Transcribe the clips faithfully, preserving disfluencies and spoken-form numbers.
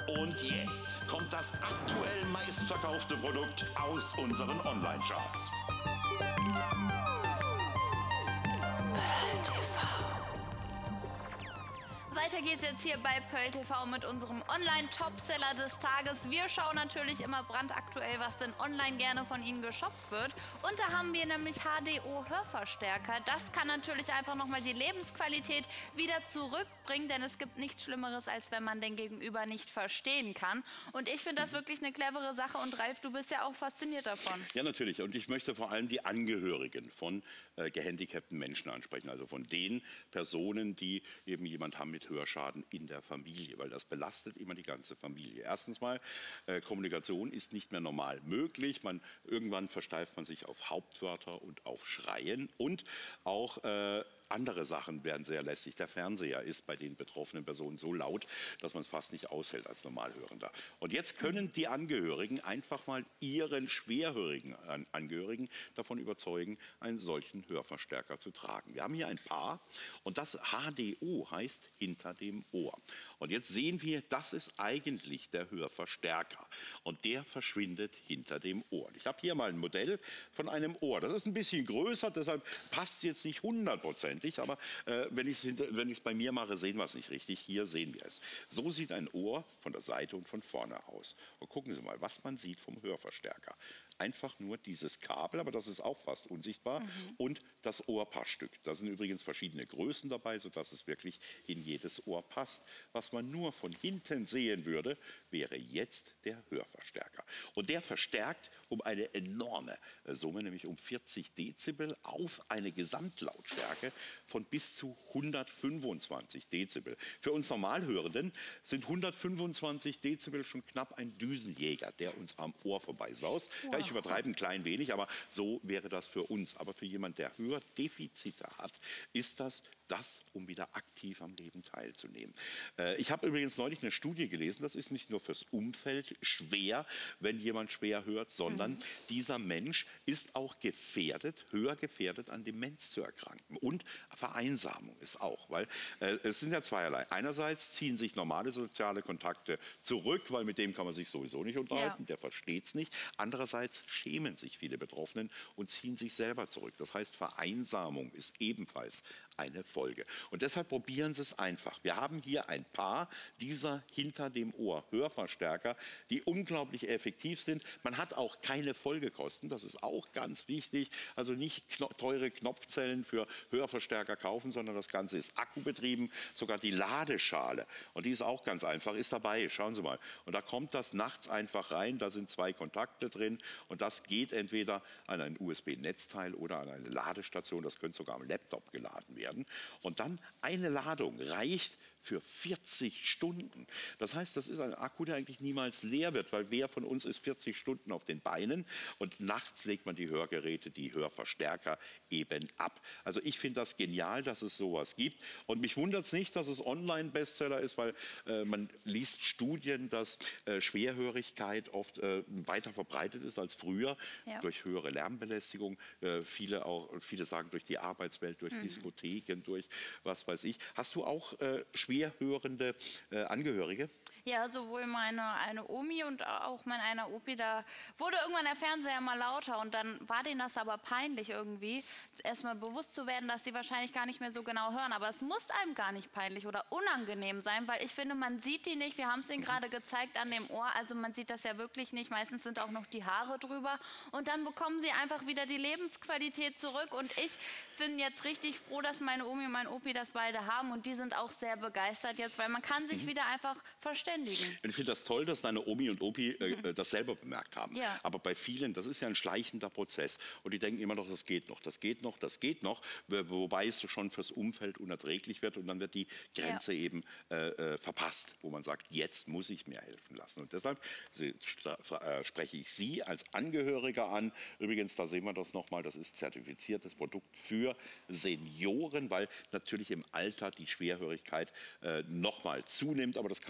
Und jetzt kommt das aktuell meistverkaufte Produkt aus unseren Online-Charts. Weiter geht's jetzt hier bei Pearl T V mit unserem Online-Topseller des Tages. Wir schauen natürlich immer brandaktuell, was denn online gerne von Ihnen geshoppt wird. Und da haben wir nämlich H D O-Hörverstärker. Das kann natürlich einfach nochmal die Lebensqualität wieder zurückbringen, denn es gibt nichts Schlimmeres, als wenn man den Gegenüber nicht verstehen kann. Und ich finde das wirklich eine clevere Sache. Und Ralf, du bist ja auch fasziniert davon. Ja, natürlich. Und ich möchte vor allem die Angehörigen von äh, gehandicapten Menschen ansprechen. Also von den Personen, die eben jemand haben mit Hörschaden in der Familie, weil das belastet immer die ganze Familie. Erstens mal, äh, Kommunikation ist nicht mehr normal möglich. Man, irgendwann versteift man sich auf Hauptwörter und auf Schreien und auch äh, andere Sachen werden sehr lästig. Der Fernseher ist bei den betroffenen Personen so laut, dass man es fast nicht aushält als Normalhörender. Und jetzt können die Angehörigen einfach mal ihren schwerhörigen Angehörigen davon überzeugen, einen solchen Hörverstärker zu tragen. Wir haben hier ein Paar und das H D O heißt hinter dem Ohr. Und jetzt sehen wir, das ist eigentlich der Hörverstärker und der verschwindet hinter dem Ohr. Ich habe hier mal ein Modell von einem Ohr. Das ist ein bisschen größer, deshalb passt es jetzt nicht hundertprozentig, aber äh, wenn ich es wenn bei mir mache, sehen wir es nicht richtig. Hier sehen wir es. So sieht ein Ohr von der Seite und von vorne aus. Und gucken Sie mal, was man sieht vom Hörverstärker. Einfach nur dieses Kabel, aber das ist auch fast unsichtbar, mhm. und das Ohrpassstück. Da sind übrigens verschiedene Größen dabei, sodass es wirklich in jedes Ohr passt. Was man nur von hinten sehen würde, wäre jetzt der Hörverstärker. Und der verstärkt um eine enorme Summe, nämlich um vierzig Dezibel auf eine Gesamtlautstärke von bis zu hundertfünfundzwanzig Dezibel. Für uns Normalhörenden sind hundertfünfundzwanzig Dezibel schon knapp ein Düsenjäger, der uns am Ohr vorbeisaust. Wow. Ja, ich übertreibe ein klein wenig, aber so wäre das für uns. Aber für jemanden, der Hördefizite hat, ist das das, um wieder aktiv am Leben teilzunehmen. Äh, ich habe übrigens neulich eine Studie gelesen, das ist nicht nur fürs Umfeld schwer, wenn jemand schwer hört, sondern mhm. dieser Mensch ist auch gefährdet, höher gefährdet, an Demenz zu erkranken. Und Vereinsamung ist auch, weil äh, es sind ja zweierlei. Einerseits ziehen sich normale soziale Kontakte zurück, weil mit dem kann man sich sowieso nicht unterhalten, ja. der versteht es nicht. Andererseits schämen sich viele Betroffenen und ziehen sich selber zurück. Das heißt, Vereinsamung ist ebenfalls eine Folge. Und deshalb probieren Sie es einfach. Wir haben hier ein paar dieser hinter dem Ohr Hörverstärker, die unglaublich effektiv sind. Man hat auch keine Folgekosten, das ist auch ganz wichtig. Also nicht kno teure Knopfzellen für Hörverstärker kaufen, sondern das Ganze ist akkubetrieben. Sogar die Ladeschale, und die ist auch ganz einfach, ist dabei. Schauen Sie mal. Und da kommt das nachts einfach rein, da sind zwei Kontakte drin und das geht entweder an ein U S B-Netzteil oder an eine Ladestation. Das könnte sogar am Laptop geladen werden. Und dann eine Ladung reicht für vierzig Stunden. Das heißt, das ist ein Akku, der eigentlich niemals leer wird, weil wer von uns ist vierzig Stunden auf den Beinen und nachts legt man die Hörgeräte, die Hörverstärker eben ab. Also ich finde das genial, dass es sowas gibt und mich wundert es nicht, dass es Online-Bestseller ist, weil äh, man liest Studien, dass äh, Schwerhörigkeit oft äh, weiter verbreitet ist als früher, ja. durch höhere Lärmbelästigung, äh, viele, auch, viele sagen durch die Arbeitswelt, durch mhm. Diskotheken, durch was weiß ich. Hast du auch äh, schwerhörende äh, Angehörige? Ja, sowohl meine eine Omi und auch mein einer Opi, da wurde irgendwann der Fernseher mal lauter und dann war denen das aber peinlich irgendwie, erstmal bewusst zu werden, dass sie wahrscheinlich gar nicht mehr so genau hören. Aber es muss einem gar nicht peinlich oder unangenehm sein, weil ich finde, man sieht die nicht. Wir haben es ihnen gerade gezeigt an dem Ohr, also man sieht das ja wirklich nicht. Meistens sind auch noch die Haare drüber und dann bekommen sie einfach wieder die Lebensqualität zurück und ich bin jetzt richtig froh, dass meine Omi und mein Opi das beide haben und die sind auch sehr begeistert jetzt, weil man kann sich mhm. wieder einfach verständigen. Ich finde das toll, dass deine Omi und Opi äh, mhm. das selber bemerkt haben. Ja. Aber bei vielen, das ist ja ein schleichender Prozess. Und die denken immer noch, das geht noch, das geht noch, das geht noch. Wobei es schon fürs Umfeld unerträglich wird. Und dann wird die Grenze ja. eben äh, verpasst, wo man sagt, jetzt muss ich mir helfen lassen. Und deshalb äh, spreche ich Sie als Angehöriger an. Übrigens, da sehen wir das nochmal, das ist zertifiziertes Produkt für Senioren, weil natürlich im Alter die Schwerhörigkeit äh, nochmal zunimmt. Aber das kann auch bei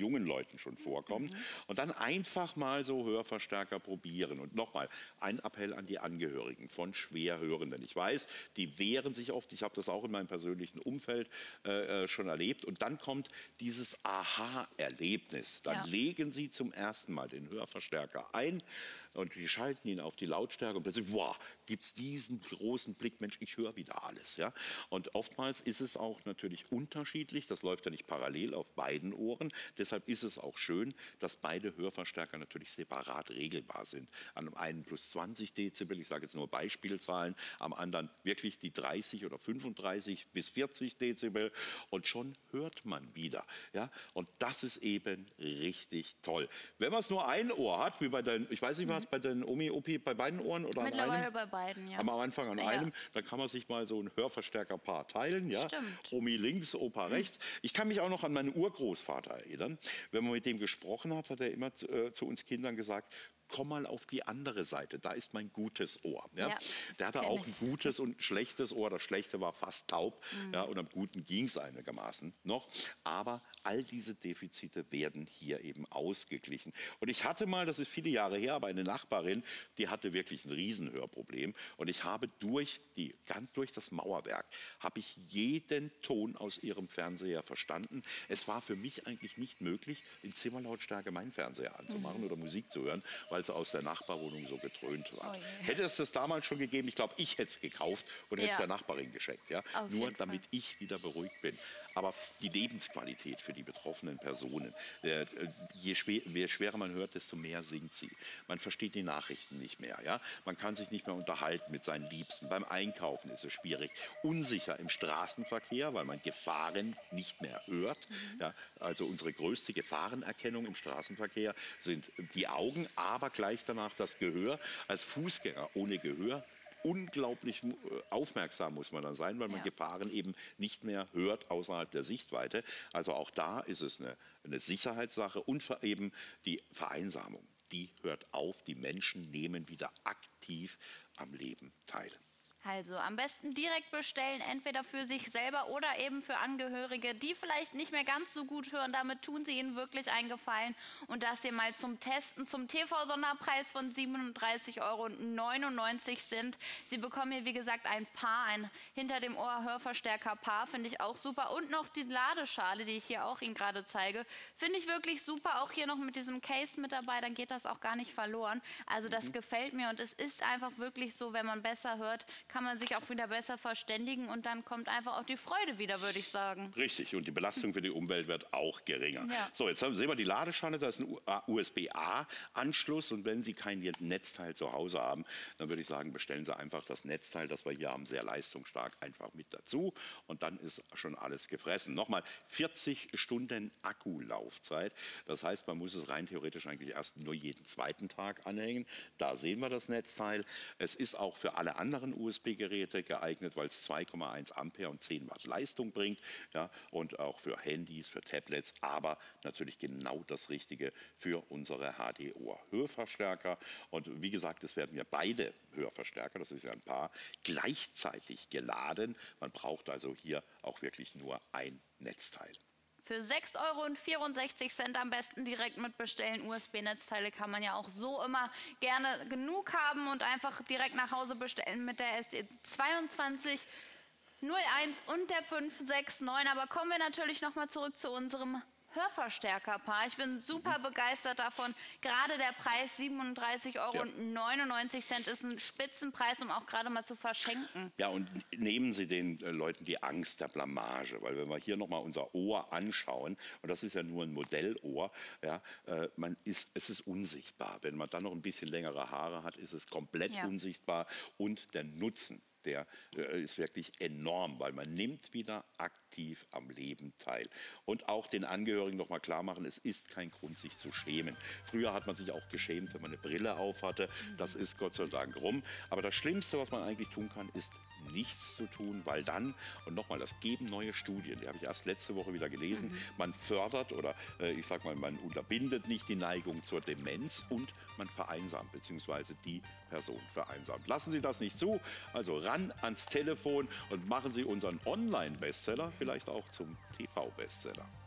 jungen Leuten schon vorkommt. Mhm. Und dann einfach mal so Hörverstärker probieren. Und nochmal, ein Appell an die Angehörigen von Schwerhörenden. Ich weiß, die wehren sich oft. Ich habe das auch in meinem persönlichen Umfeld äh, schon erlebt. Und dann kommt dieses Aha-Erlebnis. Dann ja. legen sie zum ersten Mal den Hörverstärker ein. Und die schalten ihn auf die Lautstärke und plötzlich, wow, gibt es diesen großen Blick, Mensch, ich höre wieder alles. Ja? Und oftmals ist es auch natürlich unterschiedlich, das läuft ja nicht parallel auf beiden Ohren. Deshalb ist es auch schön, dass beide Hörverstärker natürlich separat regelbar sind. An dem einen plus zwanzig Dezibel, ich sage jetzt nur Beispielzahlen, am anderen wirklich die dreißig oder fünfunddreißig bis vierzig Dezibel und schon hört man wieder. Ja? Und das ist eben richtig toll. Wenn man es nur ein Ohr hat, wie bei den, ich weiß nicht was, bei den Omi, Opi, bei beiden Ohren oder Mittlerweile an einem? bei beiden, ja. Am Anfang an ja. einem, dann kann man sich mal so ein Hörverstärkerpaar teilen. Ja? Stimmt. Omi links, Opa rechts. Ich kann mich auch noch an meinen Urgroßvater erinnern. Wenn man mit dem gesprochen hat, hat er immer äh, zu uns Kindern gesagt, komm mal auf die andere Seite, da ist mein gutes Ohr. Ja? Ja, der hatte auch ein gutes und ein schlechtes Ohr. Das schlechte war fast taub, mhm. ja, und am guten ging es einigermaßen noch. Aber all diese Defizite werden hier eben ausgeglichen. Und ich hatte mal, das ist viele Jahre her, aber eine Nachbarin, die hatte wirklich ein Riesenhörproblem. Und ich habe durch, die, ganz durch das Mauerwerk, habe ich jeden Ton aus ihrem Fernseher verstanden. Es war für mich eigentlich nicht möglich, in Zimmerlautstärke meinen Fernseher anzumachen mhm. oder Musik zu hören, weil es aus der Nachbarwohnung so getrönt war. Oh yeah. Hätte es das damals schon gegeben, ich glaube, ich hätte es gekauft und hätte es ja. der Nachbarin geschenkt. Ja? Nur damit Fall. ich wieder beruhigt bin. Aber die Lebensqualität für die betroffenen Personen, äh, je, schwer, je schwerer man hört, desto mehr sinkt sie. Man versteht die Nachrichten nicht mehr. Ja? Man kann sich nicht mehr unterhalten mit seinen Liebsten. Beim Einkaufen ist es schwierig. Unsicher im Straßenverkehr, weil man Gefahren nicht mehr hört. Mhm. Ja? Also unsere größte Gefahrenerkennung im Straßenverkehr sind die Augen, aber gleich danach das Gehör. Als Fußgänger ohne Gehör unglaublich aufmerksam muss man dann sein, weil man ja. Gefahren eben nicht mehr hört außerhalb der Sichtweite. Also auch da ist es eine, eine Sicherheitssache und eben die Vereinsamung. Die hört auf, die Menschen nehmen wieder aktiv am Leben teil. Also am besten direkt bestellen, entweder für sich selber oder eben für Angehörige, die vielleicht nicht mehr ganz so gut hören. Damit tun Sie ihnen wirklich einen Gefallen. Und das hier mal zum Testen zum T V-Sonderpreis von siebenunddreißig Euro neunundneunzig. Sie bekommen hier, wie gesagt, ein Paar, ein hinter dem Ohr Hörverstärker-Paar, finde ich auch super. Und noch die Ladeschale, die ich hier auch Ihnen gerade zeige, finde ich wirklich super. Auch hier noch mit diesem Case mit dabei, dann geht das auch gar nicht verloren. Also das mhm. gefällt mir und es ist einfach wirklich so, wenn man besser hört, kann man sich auch wieder besser verständigen und dann kommt einfach auch die Freude wieder, würde ich sagen. Richtig, und die Belastung für die Umwelt wird auch geringer. Ja. So, jetzt sehen wir die Ladeschale, da ist ein U S B A-Anschluss und wenn Sie kein Netzteil zu Hause haben, dann würde ich sagen, bestellen Sie einfach das Netzteil, das wir hier haben, sehr leistungsstark, einfach mit dazu und dann ist schon alles gefressen. Nochmal, vierzig Stunden Akkulaufzeit, das heißt, man muss es rein theoretisch eigentlich erst nur jeden zweiten Tag anhängen. Da sehen wir das Netzteil. Es ist auch für alle anderen U S B-Geräte geeignet, weil es zwei Komma eins Ampere und zehn Watt Leistung bringt, ja, und auch für Handys, für Tablets, aber natürlich genau das Richtige für unsere H D Ohr-Hörverstärker. Und wie gesagt, es werden ja beide Hörverstärker, das ist ja ein Paar, gleichzeitig geladen. Man braucht also hier auch wirklich nur ein Netzteil. Für sechs Euro vierundsechzig am besten direkt mitbestellen. U S B-Netzteile kann man ja auch so immer gerne genug haben und einfach direkt nach Hause bestellen mit der S D zweiundzwanzig null eins und der fünf sechs neun. Aber kommen wir natürlich noch mal zurück zu unserem Hörverstärkerpaar. Ich bin super begeistert davon. Gerade der Preis siebenunddreißig Euro neunundneunzig ist ein Spitzenpreis, um auch gerade mal zu verschenken. Ja, und nehmen Sie den äh, Leuten die Angst der Blamage, weil wenn wir hier nochmal unser Ohr anschauen, und das ist ja nur ein Modellohr, ja, äh, man ist, es ist unsichtbar. Wenn man dann noch ein bisschen längere Haare hat, ist es komplett ja. unsichtbar und der Nutzen, der äh, ist wirklich enorm, weil man nimmt wieder aktiv am Leben teil. Und auch den Angehörigen noch mal klar machen, es ist kein Grund, sich zu schämen. Früher hat man sich auch geschämt, wenn man eine Brille auf hatte. Das ist Gott sei Dank rum. Aber das Schlimmste, was man eigentlich tun kann, ist nichts zu tun, weil dann, und nochmal, das geben neue Studien, die habe ich erst letzte Woche wieder gelesen, mhm. man fördert oder äh, ich sag mal, man unterbindet nicht die Neigung zur Demenz und man vereinsamt, beziehungsweise die Person vereinsamt. Lassen Sie das nicht zu, also ran ans Telefon und machen Sie unseren Online-Bestseller vielleicht auch zum T V-Bestseller.